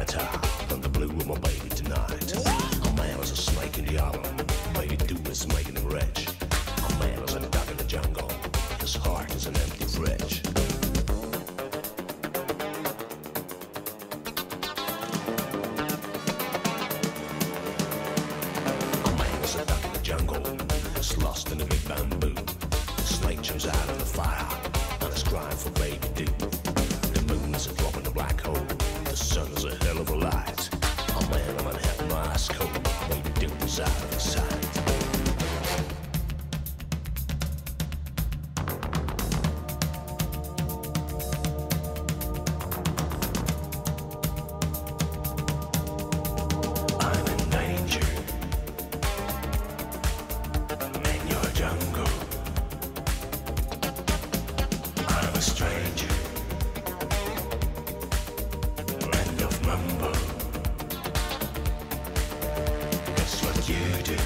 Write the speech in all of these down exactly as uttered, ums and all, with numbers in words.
brighter than the blue of my baby tonight. A man is a snake in the island, baby do is making him rich. A man is a dog in the jungle, his heart is an empty fridge. A man is a duck in the jungle, is lost in the big bamboo. The snake jumps out of the fire and is crying for baby do. The moon is a drop in the black hole, the sun is a hell of a light. A man of Manhattan ice cold, baby do is out of his sight. A stranger, friend of mumbo. Guess what you do?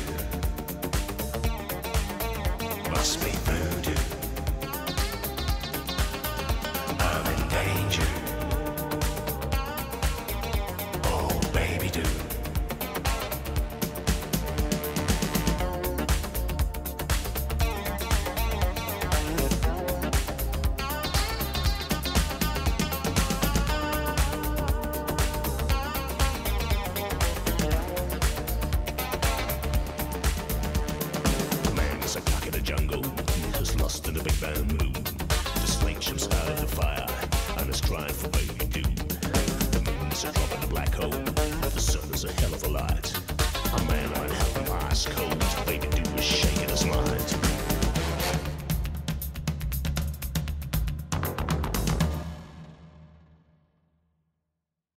Must be voodoo. I'm in danger. Oh, baby, do. A cock in the jungle, just lost in the big bamboo. The snake jumps out of the fire and is crying for baby do. The moon is a drop in the black hole, the sun is a hell of a light. A man on hell ice cold, baby do is shaking his mind.